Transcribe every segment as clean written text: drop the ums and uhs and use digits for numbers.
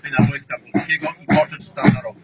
bitwy na wojska polskiego i poczet sztandarowy.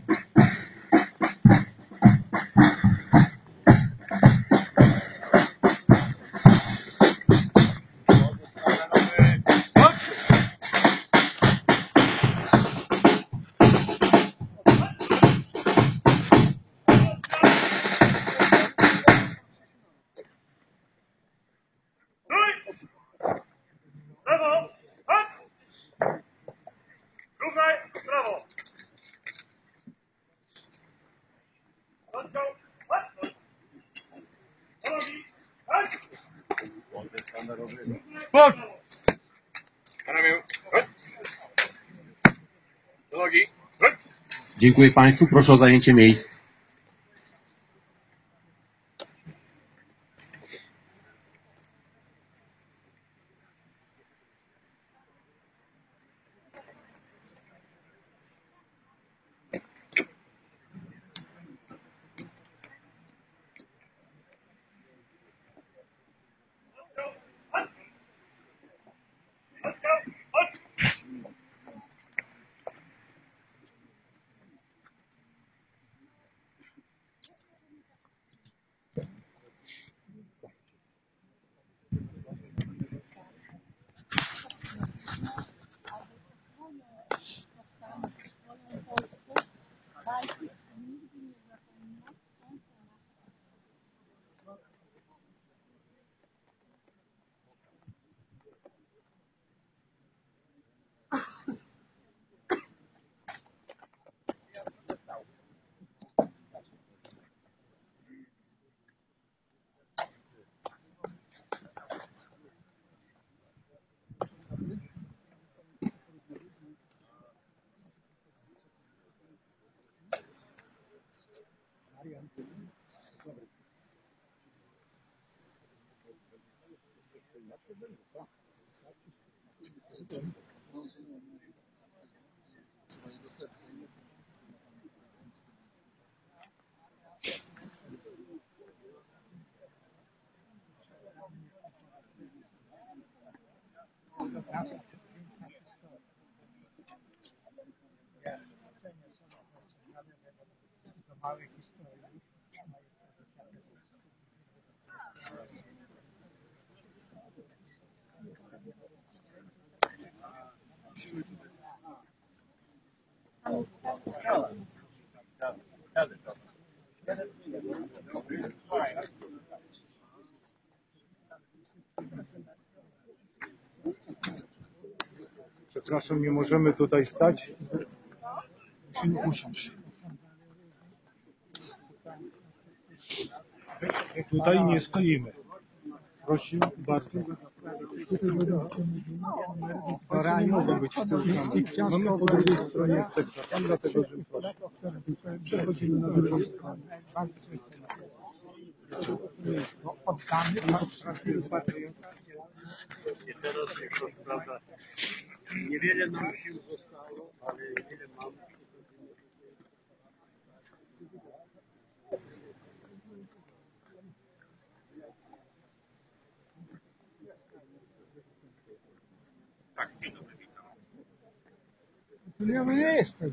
Dziękuję Państwu. Proszę o zajęcie miejsc. Przepraszam, nie możemy tutaj stać? Musimy usiąść. Tutaj nie stoimy. Prosił bardzo. Para nie mogą być w tył kamery. Mamy po drugiej stronie sekcja, dlatego że proszę. Przechodzimy na drugą stronę. Oddamy teraz jest to sprawa. Niewiele nam sił zostało, ale ile mamy. Tak, dzień dobry, witam. Ja nie jestem.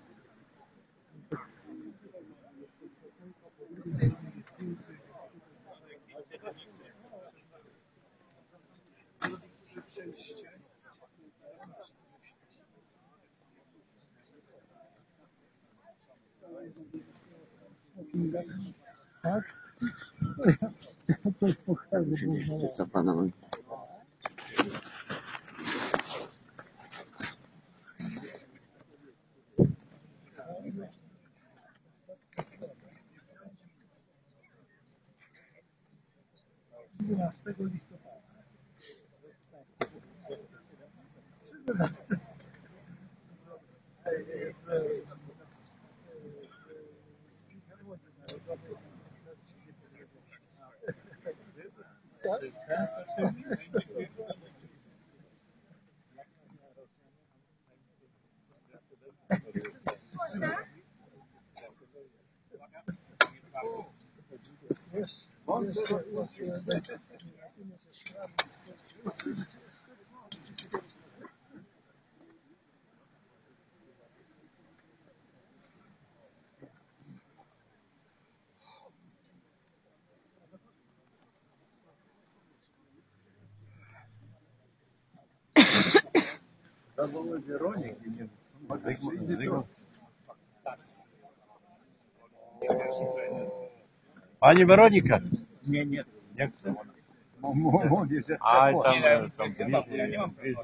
Tak? Co pana mówi? Pani Weronika. Nie, nie. Nie chce? Mówię, że A chce. tam bliżej.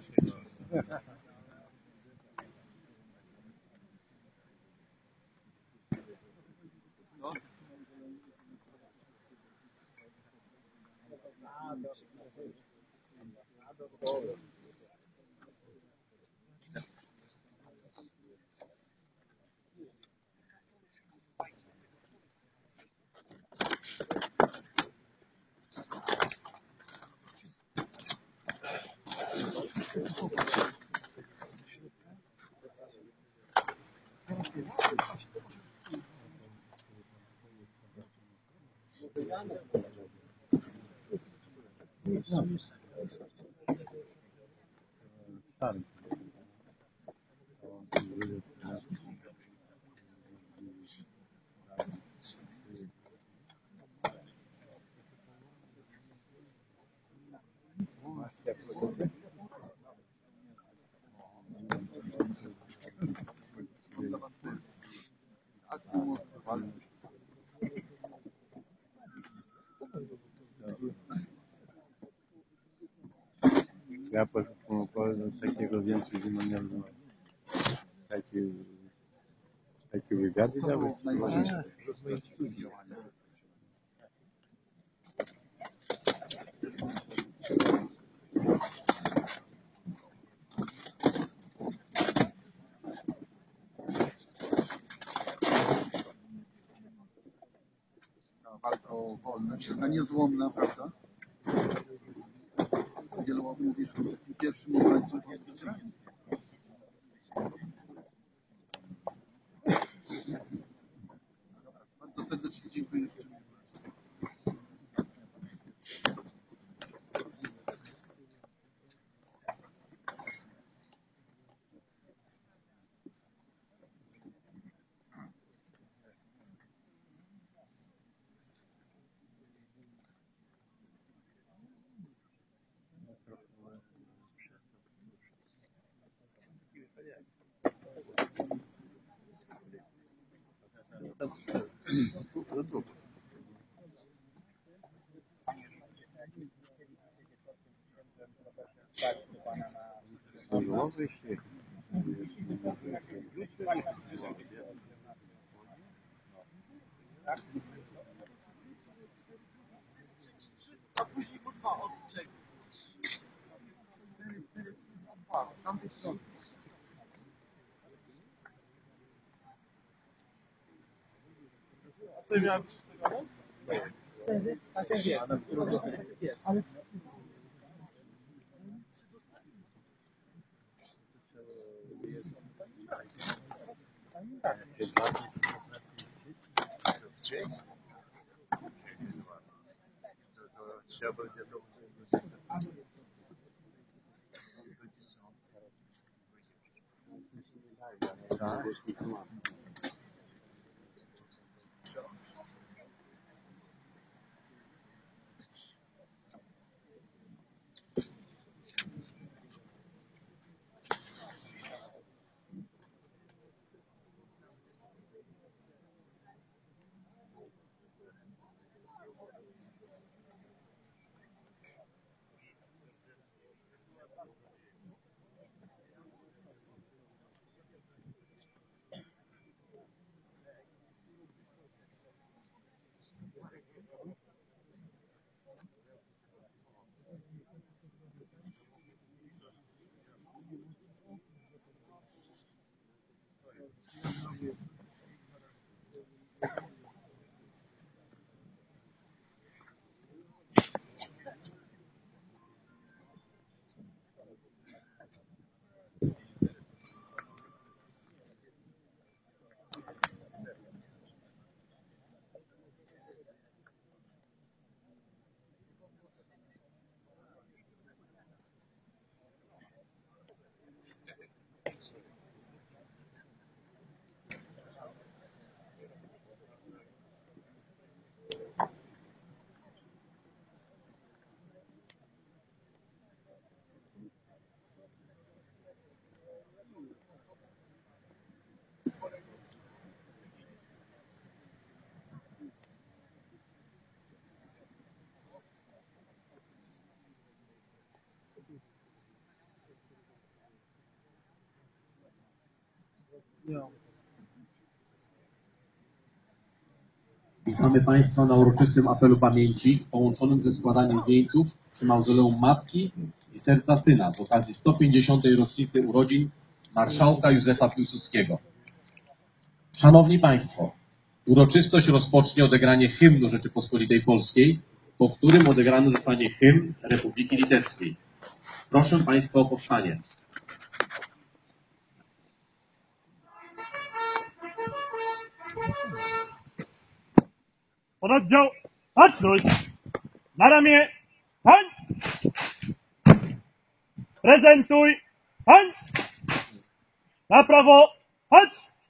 Ja powiem takiego więcej nie znam. Takie wywiady dały. Walka o wolność, taka niezłomna, prawda? Wielu mówi, że pierwszym obrońcą jest bardzo serdecznie dziękuję. Witamy Państwa na uroczystym apelu pamięci połączonym ze składaniem wieńców przy mauzoleum Matki i Serca Syna z okazji 150. rocznicy urodzin marszałka Józefa Piłsudskiego. Szanowni Państwo, uroczystość rozpocznie odegranie hymnu Rzeczypospolitej Polskiej, po którym odegrany zostanie hymn Republiki Litewskiej. Proszę Państwa o powstanie. Pododdział, baczność! Na ramię, hań! Prezentuj, hań! Na prawo, hać!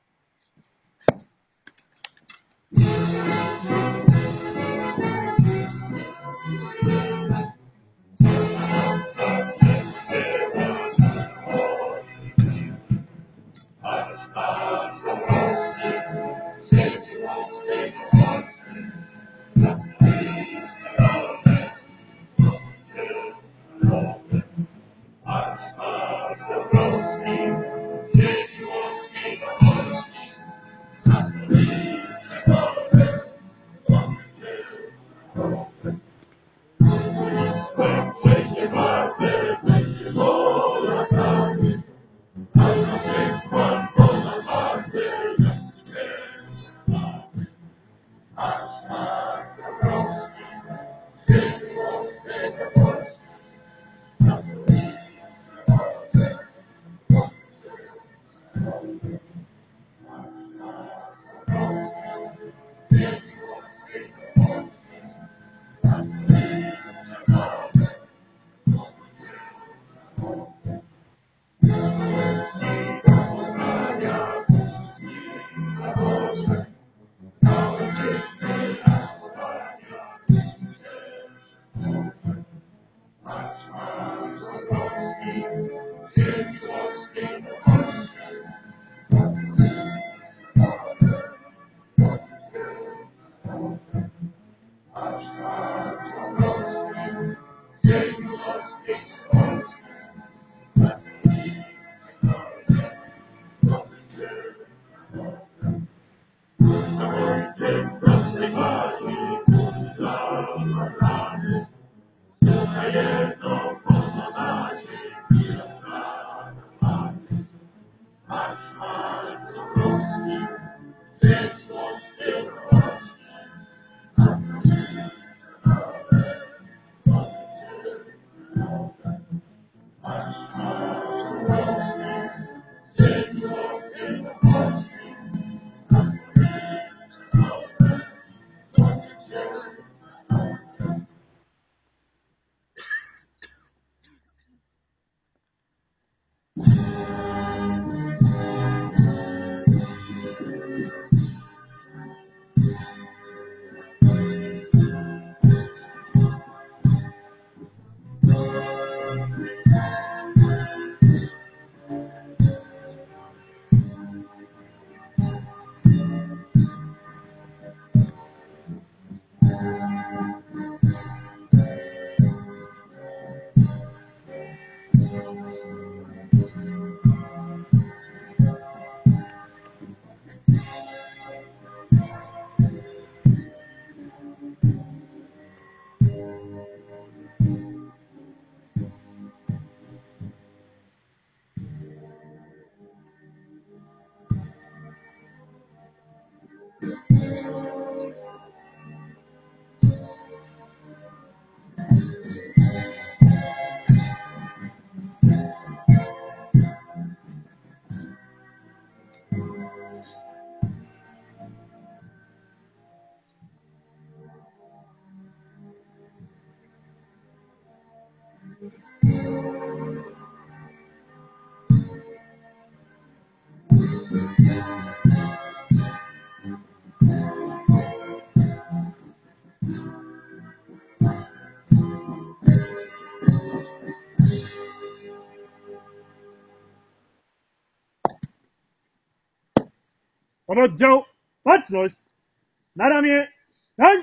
Pododdział, baczność! Na ramię, hań!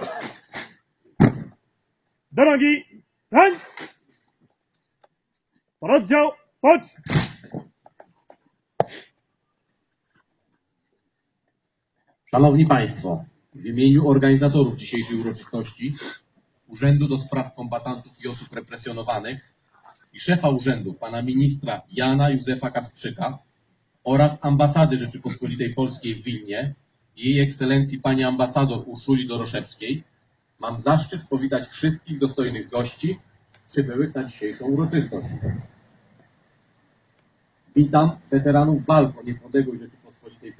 Do nogi, hań! Pododdział, spocz! Szanowni Państwo, w imieniu organizatorów dzisiejszej uroczystości, Urzędu do Spraw Kombatantów i Osób Represjonowanych i szefa urzędu, pana ministra Jana Józefa Kasprzyka oraz ambasady Rzeczypospolitej Polskiej w Wilnie i jej ekscelencji pani ambasador Urszuli Doroszewskiej, mam zaszczyt powitać wszystkich dostojnych gości przybyłych na dzisiejszą uroczystość. Witam weteranów walk o niepodległość Rzeczypospolitej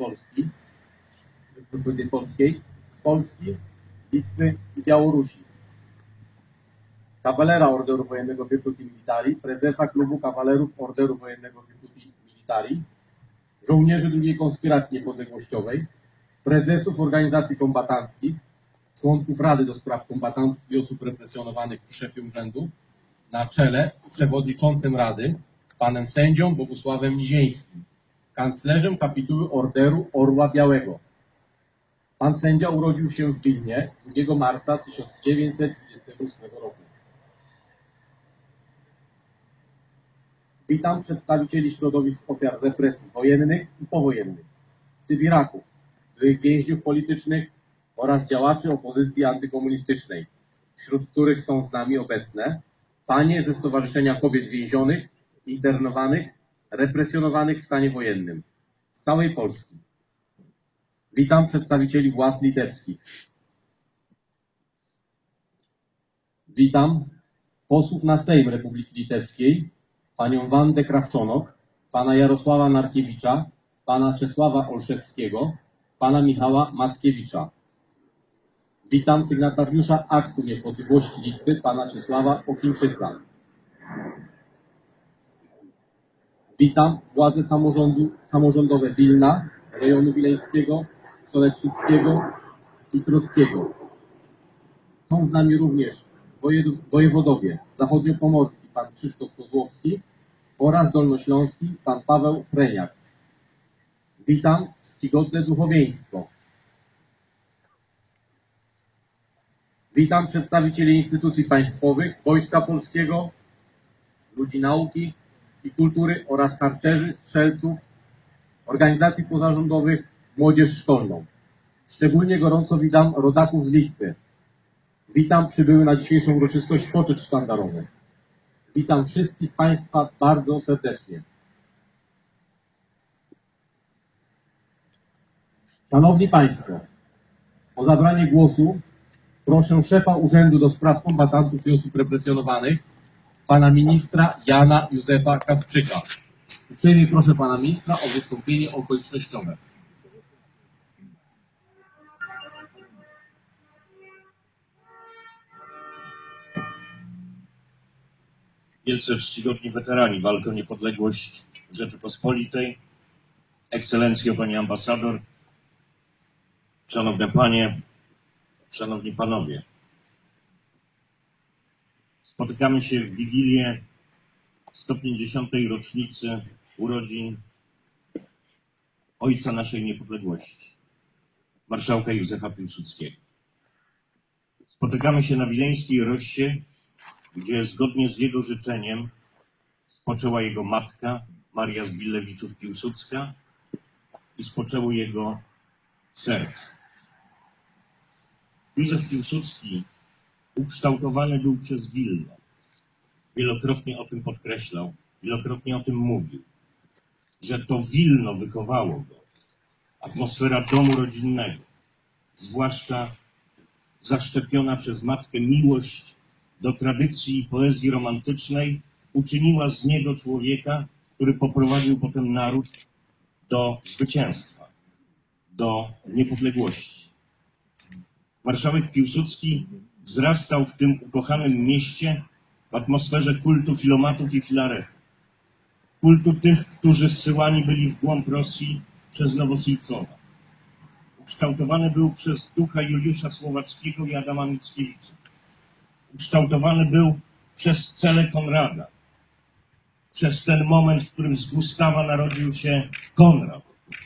Polskiej z Polski, Litwy i Białorusi. Kawalera Orderu Wojennego Virtuti Militari, prezesa Klubu Kawalerów Orderu Wojennego Virtuti Militari, żołnierzy II Konspiracji Niepodległościowej, prezesów organizacji kombatanckich, członków Rady do Spraw Kombatantów i Osób Represjonowanych przy szefie urzędu, na czele z przewodniczącym Rady, panem sędzią Bogusławem Nizieńskim, kanclerzem kapituły Orderu Orła Białego. Pan sędzia urodził się w Wilnie 2 marca 1928 roku. Witam przedstawicieli środowisk ofiar represji wojennych i powojennych, sybiraków, byłych więźniów politycznych oraz działaczy opozycji antykomunistycznej, wśród których są z nami obecne panie ze Stowarzyszenia Kobiet Więzionych, Internowanych, Represjonowanych w stanie wojennym z całej Polski. Witam przedstawicieli władz litewskich. Witam posłów na Sejm Republiki Litewskiej, panią Wandę Krawczonok, pana Jarosława Narkiewicza, pana Czesława Olszewskiego, pana Michała Mackiewicza. Witam sygnatariusza Aktu Niepodległości Litwy, pana Czesława Okińczyca. Witam władze samorządowe Wilna, rejonu wileńskiego, solecznickiego i krockiego. Są z nami również wojewodowie zachodniopomorski, pan Krzysztof Kozłowski oraz dolnośląski, pan Paweł Freniak. Witam czcigodne duchowieństwo. Witam przedstawicieli instytucji państwowych, Wojska Polskiego, ludzi nauki i kultury oraz harcerzy, strzelców, organizacji pozarządowych, młodzież szkolną. Szczególnie gorąco witam rodaków z Litwy. Witam przybyły na dzisiejszą uroczystość poczet sztandarowy. Witam wszystkich Państwa bardzo serdecznie. Szanowni Państwo, o zabranie głosu proszę szefa Urzędu do Spraw Kombatantów i Osób Represjonowanych, pana ministra Jana Józefa Kasprzyka. Uprzejmie proszę pana ministra o wystąpienie okolicznościowe. Wielce czcigodni weterani walki o niepodległość Rzeczypospolitej, ekscelencjo pani ambasador, szanowne panie, szanowni panowie. Spotykamy się w Wigilię 150. rocznicy urodzin ojca naszej niepodległości, marszałka Józefa Piłsudskiego. Spotykamy się na wileńskiej Rossie, gdzie zgodnie z jego życzeniem spoczęła jego matka Maria Zbillewiczów-Piłsudska i spoczęło jego serce. Józef Piłsudski ukształtowany był przez Wilno. Wielokrotnie o tym podkreślał, wielokrotnie o tym mówił, że to Wilno wychowało go. Atmosfera domu rodzinnego, zwłaszcza zaszczepiona przez matkę miłość do tradycji i poezji romantycznej, uczyniła z niego człowieka, który poprowadził potem naród do zwycięstwa, do niepodległości. Marszałek Piłsudski wzrastał w tym ukochanym mieście w atmosferze kultu filomatów i filaretów. Kultu tych, którzy zsyłani byli w głąb Rosji przez Nowosojcowa. Ukształtowany był przez ducha Juliusza Słowackiego i Adama Mickiewicza. Ukształtowany był przez Celę Konrada. Przez ten moment, w którym z Gustawa narodził się Konrad.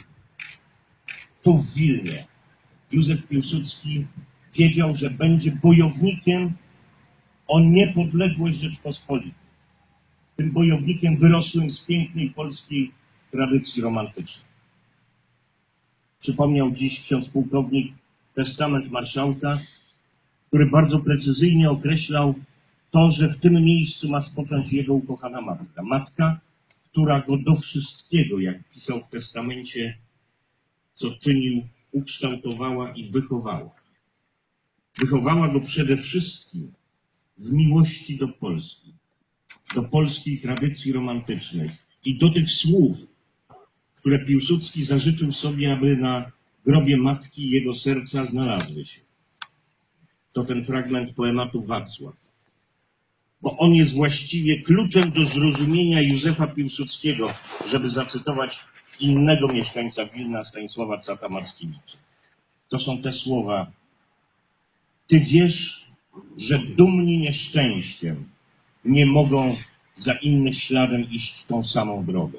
Tu w Wilnie Józef Piłsudski wiedział, że będzie bojownikiem o niepodległość Rzeczpospolitej. Tym bojownikiem wyrosłym z pięknej polskiej tradycji romantycznej. przypomniał dziś ksiądz pułkownik testament marszałka, który bardzo precyzyjnie określał to, że w tym miejscu ma spocząć jego ukochana matka. Matka, która go do wszystkiego, jak pisał w testamencie, co czynił, ukształtowała i wychowała. Wychowała go przede wszystkim w miłości do polskiej tradycji romantycznej i do tych słów, które Piłsudski zażyczył sobie, aby na grobie matki jego serca znalazły się. To ten fragment poematu Wacław. Bo on jest właściwie kluczem do zrozumienia Józefa Piłsudskiego, żeby zacytować innego mieszkańca Wilna, Stanisława Cata-Mackiewicza. To są te słowa: ty wiesz, że dumni nieszczęściem nie mogą za innych śladem iść tą samą drogą.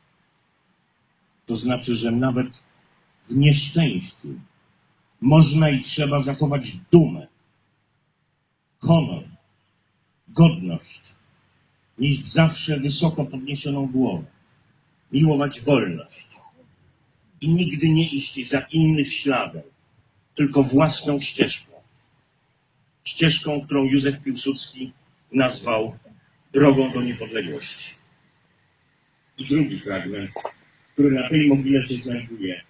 To znaczy, że nawet w nieszczęściu można i trzeba zachować dumę, honor, godność, mieć zawsze wysoko podniesioną głowę, miłować wolność i nigdy nie iść za innych śladem, tylko własną ścieżką. Ścieżką, którą Józef Piłsudski nazwał drogą do niepodległości. I drugi fragment, który na tej mogile się znajduje.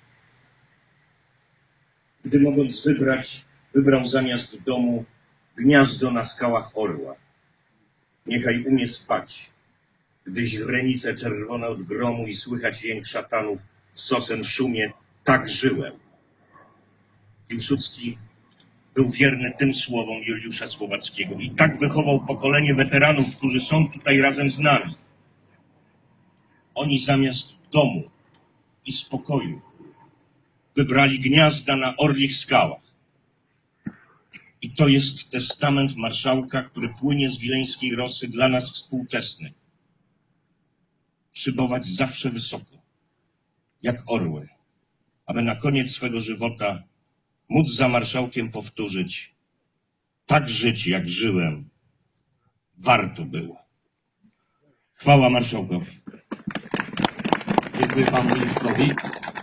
Gdy mogąc wybrać, wybrał zamiast domu gniazdo na skałach orła. Niechaj umie spać, gdy źrenice czerwone od gromu i słychać jęk szatanów w sosen szumie, tak żyłem. Piłsudski był wierny tym słowom Juliusza Słowackiego i tak wychował pokolenie weteranów, którzy są tutaj razem z nami. Oni zamiast domu i spokoju wybrali gniazda na orlich skałach. I to jest testament marszałka, który płynie z wileńskiej rosy dla nas współczesnych. Szybować zawsze wysoko, jak orły, aby na koniec swego żywota móc za marszałkiem powtórzyć: tak żyć, jak żyłem, warto było. Chwała marszałkowi. Dziękuję panu ministrowi.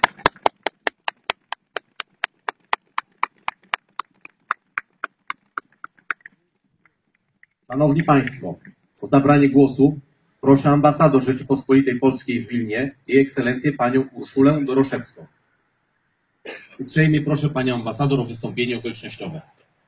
Szanowni Państwo, o zabranie głosu proszę ambasador Rzeczypospolitej Polskiej w Wilnie, jej ekscelencję panią Urszulę Doroszewską. Uprzejmie proszę panią ambasador o wystąpienie okolicznościowe.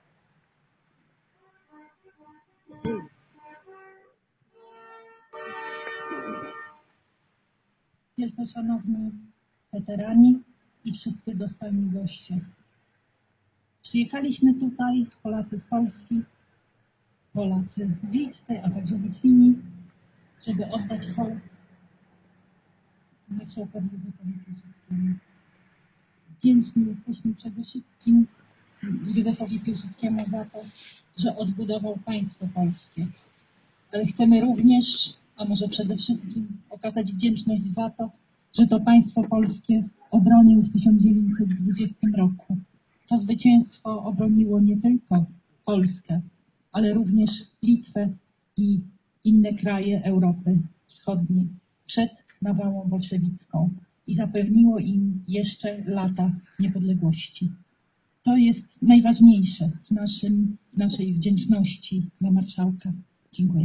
Wielce szanowni weterani i wszyscy dostojni goście. Przyjechaliśmy tutaj, Polacy z Polski, Polacy z Litwy, a także Litwini, żeby oddać hołd marszałkowi Józefowi Piłsudskiemu. Wdzięczni jesteśmy przede wszystkim Józefowi Piłsudskiemu za to, że odbudował państwo polskie. Ale chcemy również, a może przede wszystkim, okazać wdzięczność za to, że to państwo polskie obronił w 1920 roku. To zwycięstwo obroniło nie tylko Polskę, ale również Litwę i inne kraje Europy Wschodniej przed nawałą bolszewicką i zapewniło im jeszcze lata niepodległości. To jest najważniejsze w naszej wdzięczności dla marszałka. Dziękuję.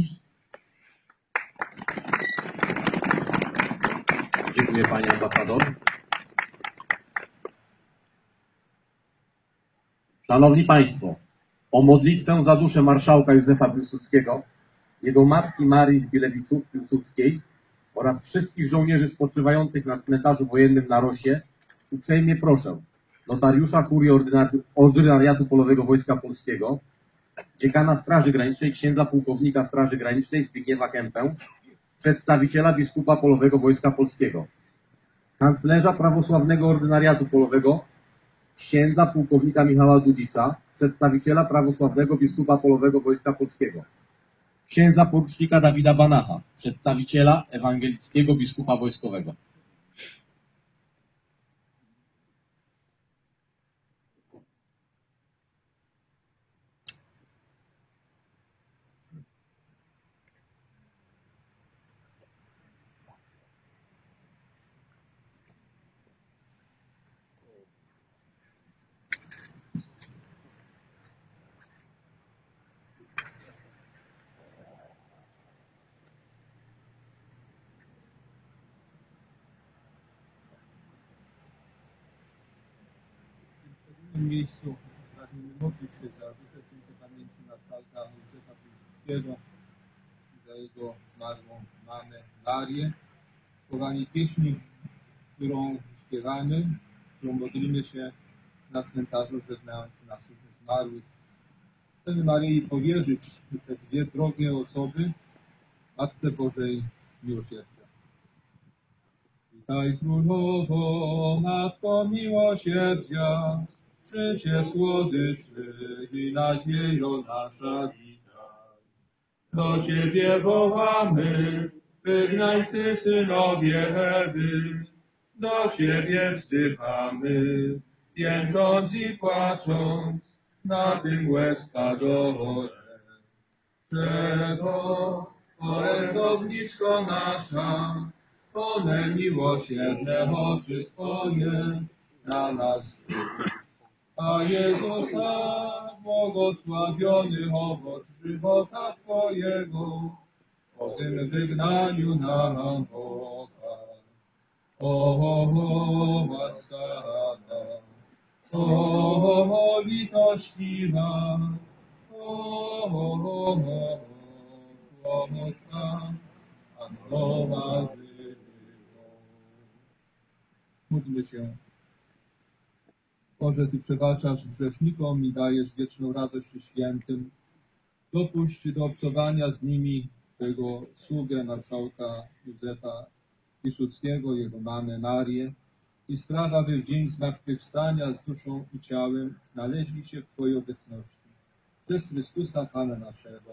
Dziękuję pani ambasador. Szanowni Państwo, o modlitwę za duszę marszałka Józefa Piłsudskiego, jego matki Marii Zbilewiczów-Piłsudskiej oraz wszystkich żołnierzy spoczywających na cmentarzu wojennym na Rosie uprzejmie proszę notariusza kurii ordynariatu polowego Wojska Polskiego, dziekana Straży Granicznej, księdza pułkownika Straży Granicznej Zbigniewa Kępę, przedstawiciela biskupa polowego Wojska Polskiego, kanclerza prawosławnego ordynariatu polowego, księdza pułkownika Michała Dudicza, przedstawiciela prawosławnego biskupa polowego Wojska Polskiego, księdza porucznika Dawida Banacha, przedstawiciela ewangelickiego biskupa wojskowego. W tym miejscu pragniemy modlić się za duszę świętej pamięci marszałka Józefa Piłsudskiego i za jego zmarłą mamę Marię. Słowami pieśni, którą śpiewamy, którą modlimy się na cmentarzu żegnając naszych zmarłych. Chcemy Maryi powierzyć te dwie drogie osoby Matce Bożej Miłosierdzia. Witaj Królowo, Matko Miłosierdzia, życie słodyczy i nadziejo nasza witaj. Do Ciebie wołamy, wygnańcy synowie Ewy, do Ciebie wzdychamy, jęcząc i płacząc, na tym łezka dole. Przeto, orędowniczko nasza, one miłosierne oczy Twoje na nas zwróć. A Jezusa, błogosławiony owoc żywota Twojego, po tym wygnaniu nam pokaż. O, łaskawa, o, litościwa, o, słowotka, Anioła żywego. Módlmy się. Boże, Ty przebaczasz grzesznikom i dajesz wieczną radość świętym. Dopuść do obcowania z nimi Twojego sługę, marszałka Józefa Piłsudskiego, jego mamę Marię i spraw, aby w dzień zmartwychwstania z duszą i ciałem znaleźli się w Twojej obecności. Przez Chrystusa Pana naszego.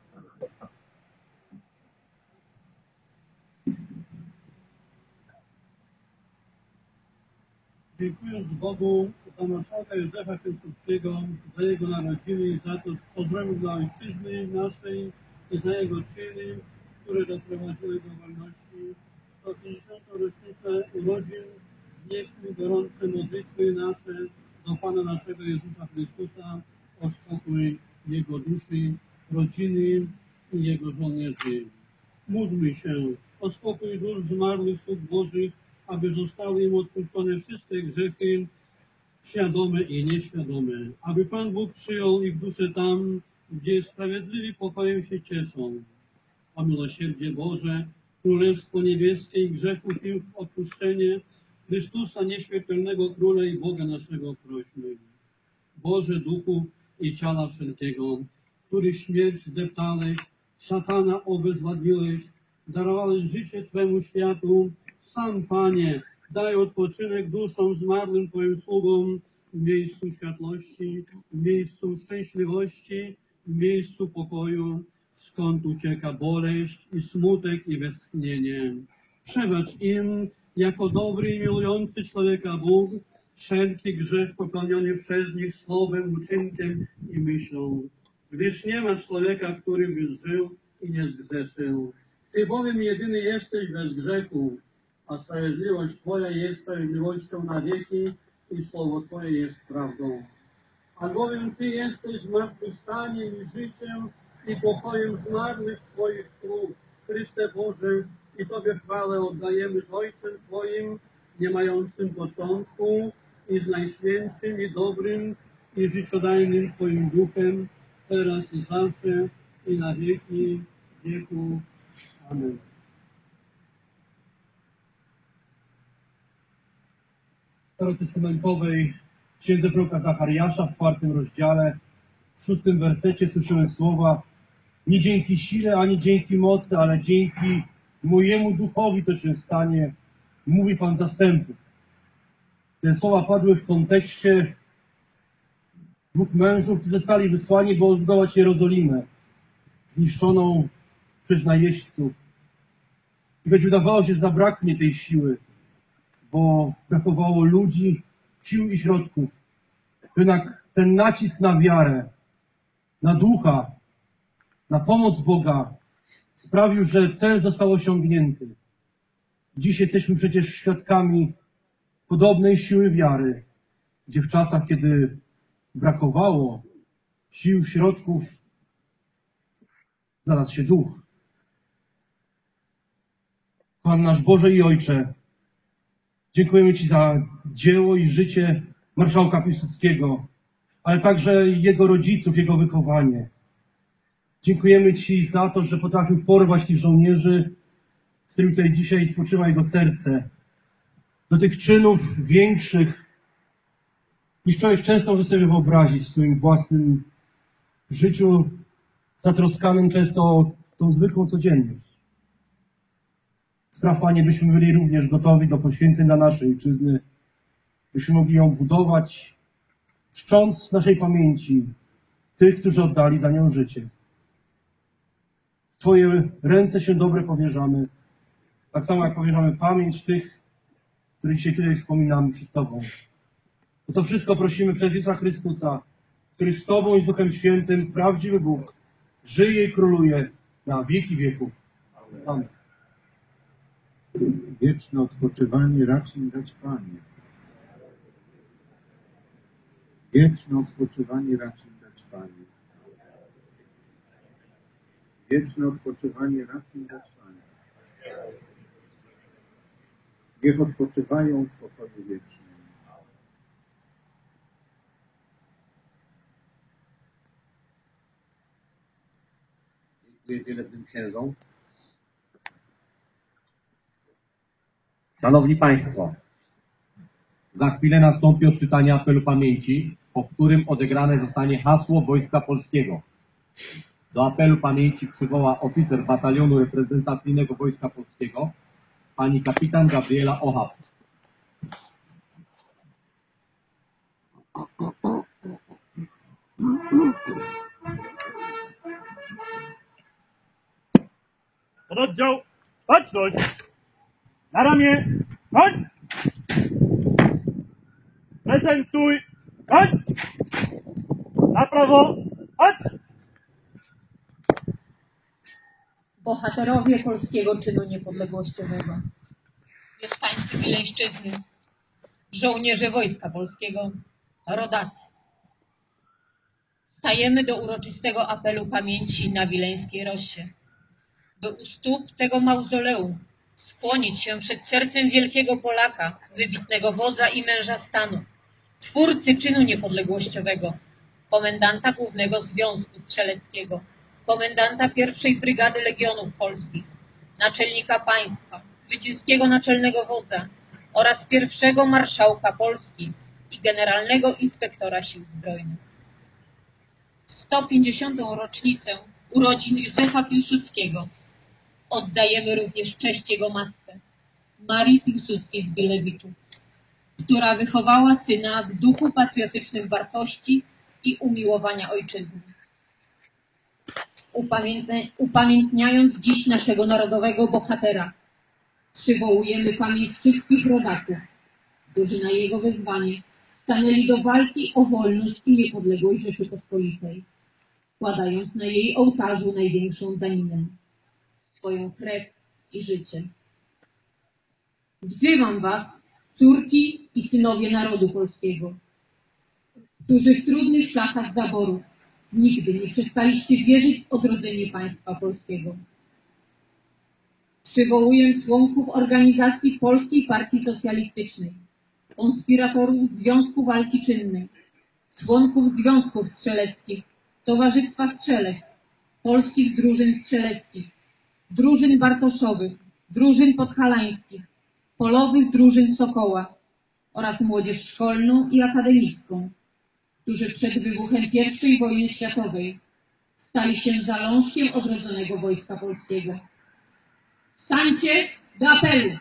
Dziękując Bogu za marszałka Józefa Piłsudskiego, za jego narodziny i za to, co zrobił dla ojczyzny naszej i za jego czyny, które doprowadziły do wolności. 150. rocznicę urodzin wznieśmy gorące modlitwy nasze do Pana naszego Jezusa Chrystusa o spokój Jego duszy, rodziny i Jego żołnierzy. Módlmy się o spokój dusz zmarłych sług Bożych, aby zostały im odpuszczone wszystkie grzechy, świadome i nieświadome. Aby Pan Bóg przyjął ich dusze tam, gdzie sprawiedliwi pokojem się cieszą. O miłosierdzie Boże, Królestwo Niebieskie i grzechów ich odpuszczenie, Chrystusa nieśmiertelnego Króla i Boga naszego prośmy. Boże duchów i ciała wszelkiego, który śmierć zdeptałeś, szatana obezwładniłeś, darowałeś życie Twemu światu, sam Panie, daj odpoczynek duszom zmarłym Twoim sługom w miejscu światłości, w miejscu szczęśliwości, w miejscu pokoju, skąd ucieka boleść i smutek i westchnienie. Przebacz im, jako dobry i miłujący człowieka Bóg, wszelki grzech popełniony przez nich słowem, uczynkiem i myślą. Gdyż nie ma człowieka, który by żył i nie zgrzeszył. Ty bowiem jedyny jesteś bez grzechu, a sprawiedliwość Twoja jest sprawiedliwością na wieki i słowo Twoje jest prawdą. Albowiem Ty jesteś zmartwychwstaniem i życiem i pokojem zmarłych Twoich sług, Chryste Boże, i Tobie chwałę oddajemy z Ojcem Twoim, nie mającym początku, i z Najświętszym i dobrym i życiodajnym Twoim Duchem, teraz i zawsze, i na wieki wieków. Amen. Starotestamentowej księdze proroka Zachariasza w 4 rozdziale, w 6 wersecie słyszymy słowa: nie dzięki sile, ani dzięki mocy, ale dzięki mojemu duchowi to się stanie, mówi Pan zastępów. Te słowa padły w kontekście dwóch mężów, którzy zostali wysłani, by odbudować Jerozolimę, zniszczoną przez najeźdźców. I choć wydawało się, że zabraknie tej siły, bo brakowało ludzi, sił i środków, jednak ten nacisk na wiarę, na ducha, na pomoc Boga sprawił, że cel został osiągnięty. Dziś jesteśmy przecież świadkami podobnej siły wiary, gdzie w czasach, kiedy brakowało sił, środków, znalazł się duch. Pan nasz Boże i Ojcze, dziękujemy Ci za dzieło i życie marszałka Piłsudskiego, ale także jego rodziców, jego wychowanie. Dziękujemy Ci za to, że potrafił porwać tych żołnierzy, z którymi tutaj dzisiaj spoczywa jego serce, do tych czynów większych, niż człowiek często może sobie wyobrazić w swoim własnym życiu, zatroskanym często o tą zwykłą codzienność. Spraw, Panie, byśmy byli również gotowi do poświęceń dla naszej ojczyzny, byśmy mogli ją budować, czcząc w naszej pamięci tych, którzy oddali za nią życie. W Twoje ręce się dobre powierzamy, tak samo jak powierzamy pamięć tych, których dzisiaj tutaj wspominamy przed Tobą. O to wszystko prosimy przez Jezusa Chrystusa, który z Tobą i z Duchem Świętym, prawdziwy Bóg, żyje i króluje na wieki wieków. Amen. Wieczne odpoczywanie racz im dać, Panie. Wieczne odpoczywanie racz im dać, Panie. Wieczne odpoczywanie racz im dać, Panie. Niech odpoczywają w pokoju wiecznym. Dziękuję wielebnym księżom. Szanowni Państwo, za chwilę nastąpi odczytanie apelu pamięci, po którym odegrane zostanie hasło Wojska Polskiego. Do apelu pamięci przywoła oficer batalionu reprezentacyjnego Wojska Polskiego, pani kapitan Gabriela Ochab. Pododdział, baczność! Na ramię, chodź! Prezentuj, chodź! Na prawo, chodź! Bohaterowie polskiego czynu niepodległościowego, mieszkańcy Wileńszczyzny, żołnierze Wojska Polskiego, rodacy. Stajemy do uroczystego apelu pamięci na Wileńskiej Rossie, by u stóp tego mauzoleum skłonić się przed sercem wielkiego Polaka, wybitnego wodza i męża stanu, twórcy czynu niepodległościowego, komendanta Głównego Związku Strzeleckiego, komendanta I Brygady Legionów Polskich, naczelnika państwa, zwycięskiego naczelnego wodza oraz pierwszego marszałka Polski i generalnego inspektora Sił Zbrojnych. W 150. rocznicę urodzin Józefa Piłsudskiego oddajemy również cześć jego matce, Marii Piłsudskiej z Bielewiczów, która wychowała syna w duchu patriotycznych wartości i umiłowania ojczyzny. Upamiętniając dziś naszego narodowego bohatera, przywołujemy pamięć wszystkich rodaków, którzy na jego wezwanie stanęli do walki o wolność i niepodległość Rzeczypospolitej, składając na jej ołtarzu największą daninę, swoją krew i życie. Wzywam was, córki i synowie narodu polskiego, którzy w trudnych czasach zaboru nigdy nie przestaliście wierzyć w odrodzenie państwa polskiego. Przywołuję członków organizacji Polskiej Partii Socjalistycznej, konspiratorów Związku Walki Czynnej, członków Związków Strzeleckich, Towarzystwa Strzelec, Polskich Drużyn Strzeleckich, Drużyn Bartoszowych, Drużyn Podhalańskich, Polowych Drużyn Sokoła oraz młodzież szkolną i akademicką, którzy przed wybuchem I wojny światowej stali się zalążkiem odrodzonego Wojska Polskiego. Stańcie do apelu!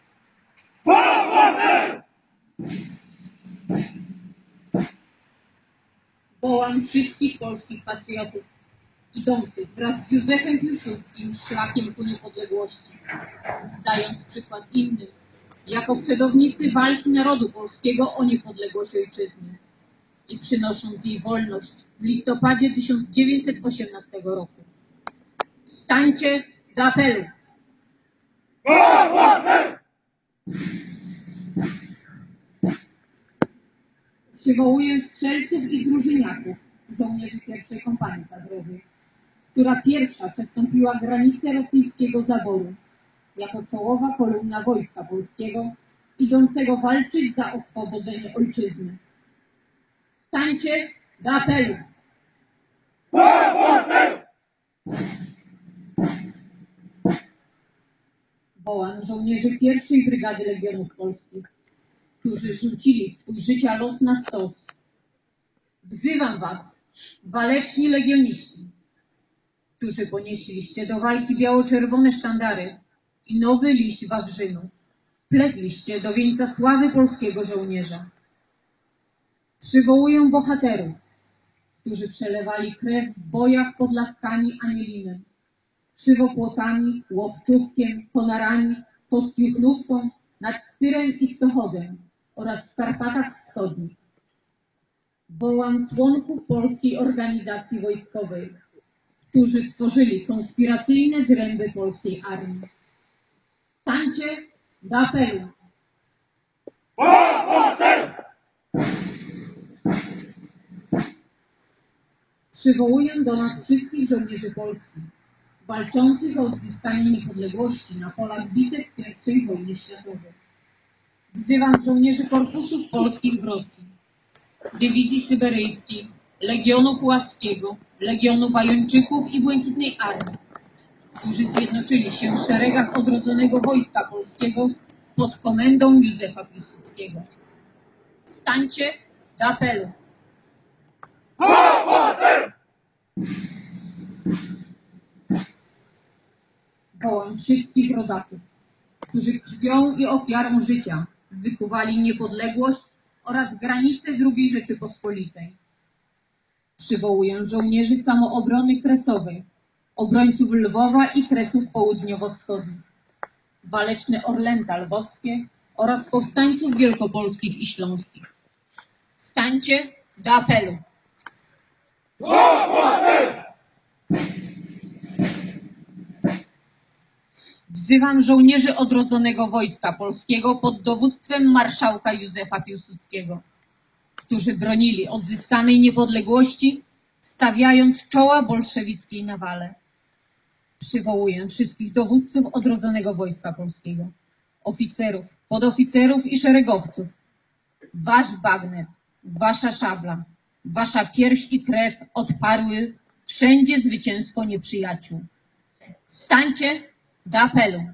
Wołam wszystkich polskich patriotów idących wraz z Józefem Piłsudskim szlakiem ku niepodległości, dając przykład innym, jako przodownicy walki narodu polskiego o niepodległość ojczyzny i przynosząc jej wolność w listopadzie 1918 roku. Stańcie do apelu! Przywołuję strzelców i drużyniaków, żołnierzy pierwszej kompanii kadrowej, która pierwsza przestąpiła granicę rosyjskiego zaboru, jako czołowa kolumna Wojska Polskiego, idącego walczyć za oswobodzenie ojczyzny, Stańcie do apelu. Wołam żołnierzy pierwszej Brygady Legionów Polskich, którzy rzucili swój życia los na stos. Wzywam was, waleczni legioniści, którzy ponieśliście do walki biało-czerwone sztandary i nowy liść wawrzynu, wplegliście do wieńca sławy polskiego żołnierza. Przywołuję bohaterów, którzy przelewali krew w bojach pod Laskami Anielinem, Krzywopłotami, Łowczówkiem, Konarami, Kostiuchnówką, nad Styrem i Stochodem oraz w Karpatach Wschodnich. Wołam członków Polskiej Organizacji Wojskowej, którzy tworzyli konspiracyjne zręby polskiej armii. Stańcie do apelu. Przywołuję do nas wszystkich żołnierzy polskich, walczących o odzyskanie niepodległości na polach bitew I wojny światowej. Wzywam żołnierzy korpusów polskich w Rosji, Dywizji Syberyjskiej, Legionu Puławskiego, Legionu Bajończyków i Błękitnej Armii, którzy zjednoczyli się w szeregach odrodzonego Wojska Polskiego pod komendą Józefa Piłsudskiego. Stańcie do apelu. Wołam wszystkich rodaków, którzy krwią i ofiarą życia wykuwali niepodległość oraz granice II Rzeczypospolitej. Przywołuję żołnierzy Samoobrony Kresowej, obrońców Lwowa i Kresów Południowo-Wschodnich, waleczne Orlęta Lwowskie oraz powstańców wielkopolskich i śląskich. Stańcie do apelu. Wzywam żołnierzy odrodzonego Wojska Polskiego pod dowództwem marszałka Józefa Piłsudskiego, którzy bronili odzyskanej niepodległości, stawiając czoła bolszewickiej nawale. Przywołuję wszystkich dowódców odrodzonego Wojska Polskiego, oficerów, podoficerów i szeregowców. Wasz bagnet, wasza szabla, wasza pierś i krew odparły wszędzie zwycięsko nieprzyjaciół. Stańcie do apelu.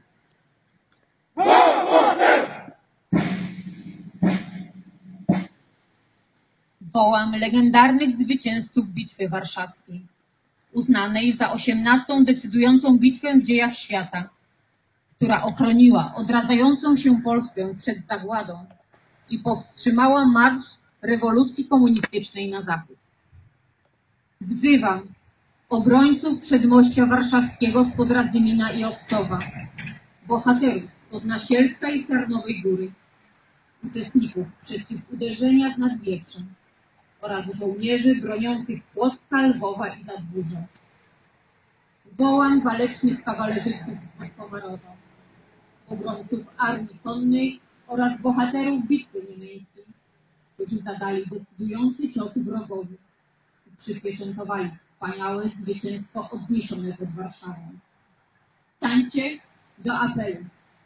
Wołam legendarnych zwycięzców Bitwy Warszawskiej, uznanej za 18. decydującą bitwę w dziejach świata, która ochroniła odradzającą się Polskę przed zagładą i powstrzymała marsz rewolucji komunistycznej na zachód. Wzywam obrońców Przedmościa Warszawskiego spod Radzymina i Ossowa, bohaterów spod Nasielska i Sarnowej Góry, uczestników przeciwuderzenia z Nadwieczem oraz żołnierzy broniących Płocka, Lwowa i Zadwórza. Wołam walecznych kawalerzystów z Kowarowa, obrońców Armii Konnej oraz bohaterów Bitwy Niemeńskiej, którzy zadali decydujący cios wrogowi i przypieczętowali wspaniałe zwycięstwo odniesione pod Warszawą. Stańcie do apelu.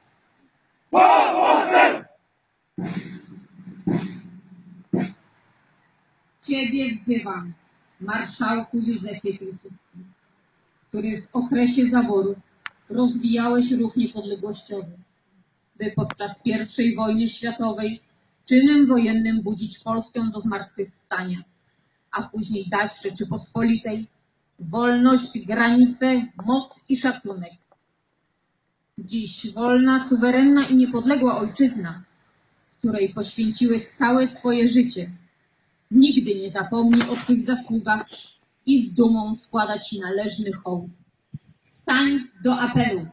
Ciebie wzywam, marszałku Józefie Piłsudski, który w okresie zaborów rozwijałeś ruch niepodległościowy, by podczas I wojny światowej czynem wojennym budzić Polskę do zmartwychwstania, a później dać Rzeczypospolitej wolność, granice, moc i szacunek. Dziś wolna, suwerenna i niepodległa ojczyzna, której poświęciłeś całe swoje życie, nigdy nie zapomni o Twych zasługach i z dumą składa Ci należny hołd. Stań do apelu.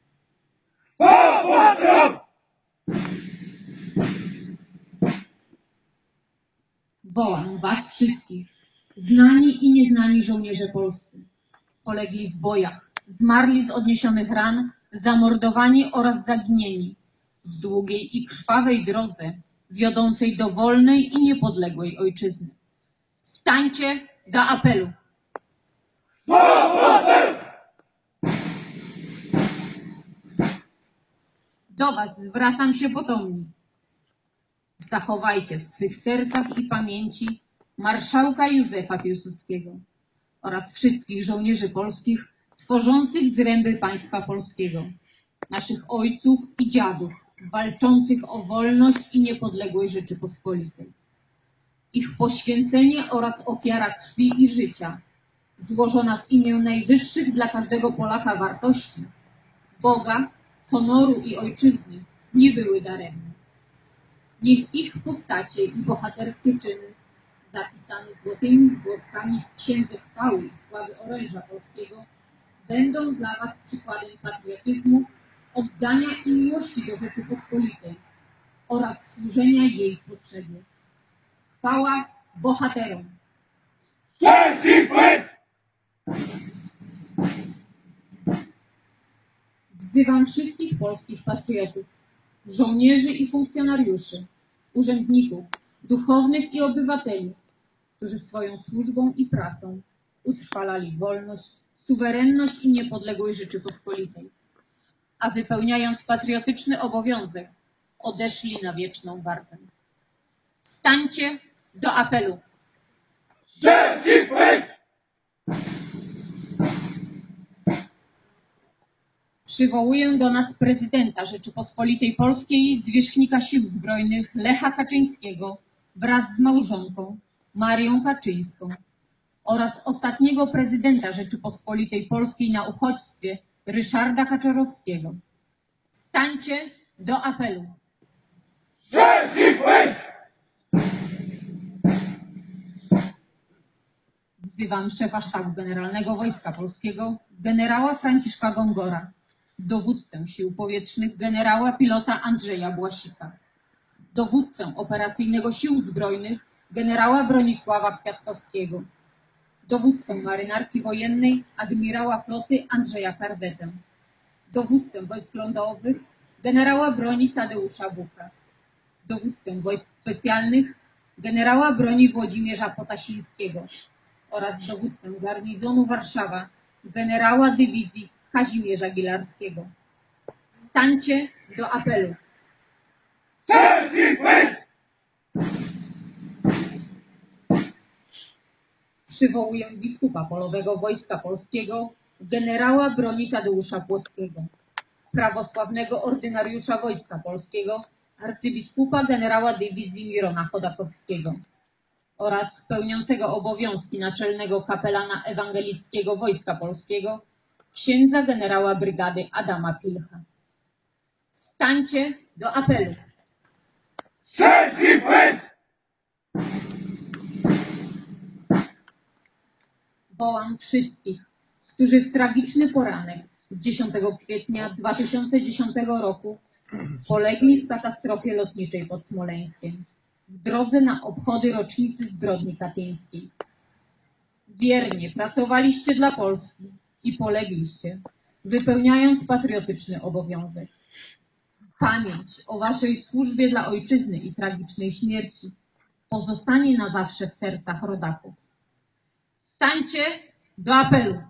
Wołam was wszystkich, znani i nieznani żołnierze polscy, polegli w bojach, zmarli z odniesionych ran, zamordowani oraz zaginieni w długiej i krwawej drodze wiodącej do wolnej i niepodległej ojczyzny. Stańcie do apelu. Do was zwracam się potomni. Zachowajcie w swych sercach i pamięci marszałka Józefa Piłsudskiego oraz wszystkich żołnierzy polskich tworzących zręby państwa polskiego, naszych ojców i dziadów walczących o wolność i niepodległość Rzeczypospolitej. Ich poświęcenie oraz ofiara krwi i życia, złożona w imię najwyższych dla każdego Polaka wartości, Boga, honoru i ojczyzny, nie były daremne. Niech ich postacie i bohaterskie czyny, zapisane złotymi zgłoskami w Księdze Chwały i Sławy Oręża Polskiego, będą dla Was przykładem patriotyzmu, oddania i miłości do Rzeczypospolitej oraz służenia jej potrzebie. Chwała bohaterom! Wzywam wszystkich polskich patriotów, żołnierzy i funkcjonariuszy, urzędników, duchownych i obywateli, którzy swoją służbą i pracą utrwalali wolność, suwerenność i niepodległość Rzeczypospolitej, a wypełniając patriotyczny obowiązek, odeszli na wieczną wartę. Stańcie do apelu! Przywołuję do nas prezydenta Rzeczypospolitej Polskiej, zwierzchnika Sił Zbrojnych Lecha Kaczyńskiego wraz z małżonką Marią Kaczyńską oraz ostatniego prezydenta Rzeczypospolitej Polskiej na uchodźstwie Ryszarda Kaczorowskiego. Stańcie do apelu! Wzywam szefa Sztabu Generalnego Wojska Polskiego, generała Franciszka Gongora, dowódcę Sił Powietrznych generała pilota Andrzeja Błasika, dowódcę operacyjnego Sił Zbrojnych generała Bronisława Kwiatkowskiego, dowódcę marynarki wojennej admirała floty Andrzeja Kardetę, dowódcę wojsk lądowych generała broni Tadeusza Buka, dowódcę wojsk specjalnych generała broni Włodzimierza Potasińskiego oraz dowódcę garnizonu Warszawa generała dywizji Kazimierza Gilarskiego. Stańcie do apelu! Przywołuję biskupa polowego Wojska Polskiego generała broni Tadeusza Płockiego, prawosławnego ordynariusza Wojska Polskiego arcybiskupa generała dywizji Mirona Chodakowskiego oraz pełniącego obowiązki naczelnego kapelana ewangelickiego Wojska Polskiego księdza generała brygady Adama Pilcha. Stańcie do apelu! Wołam wszystkich, którzy w tragiczny poranek 10 kwietnia 2010 roku polegli w katastrofie lotniczej pod Smoleńskiem w drodze na obchody rocznicy zbrodni katyńskiej. Wiernie pracowaliście dla Polski i polegliście, wypełniając patriotyczny obowiązek. Pamięć o waszej służbie dla ojczyzny i tragicznej śmierci pozostanie na zawsze w sercach rodaków. Stańcie do apelu!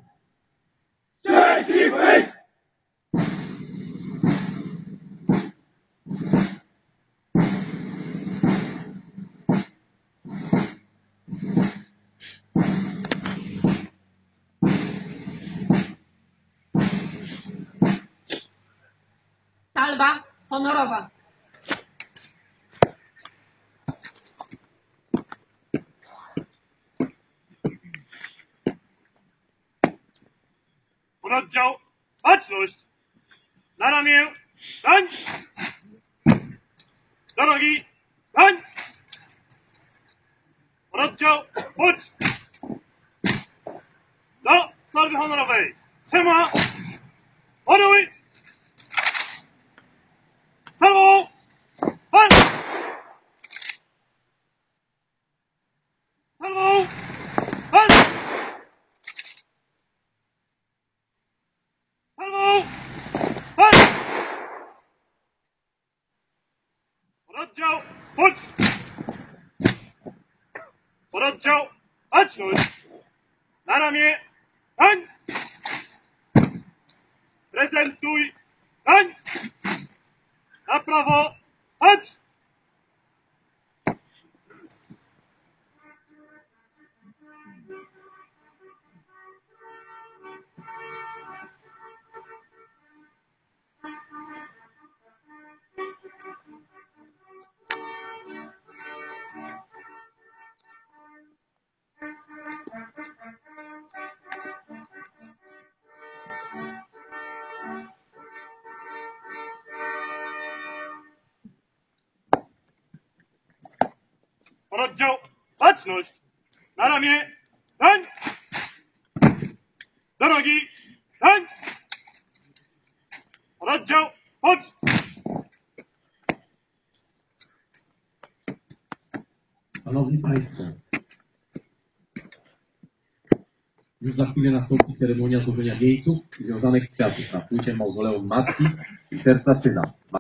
Salwa honorowa! Pododdział, baczność! Na ramię, stań! Do nogi, stań! Pododdział, chodź! Do salwy honorowej! Trzyma! Ładuj! Salwą! Chodź! Salwą! Chodź! Salwą! Chodź! Pododdział, chodź! Pododdział, baczność! Na ramię, stań! Prezentuj, stań! Na prawo, chodź! Pododdział, baczność! Na ramię, stań! Do nogi, stań! Pododdział, chodź! Szanowni Państwo, już za chwilę nastąpi ceremonia złożenia wieńców i wiązanych kwiatów na płycie mauzoleum Matki i Serca Syna.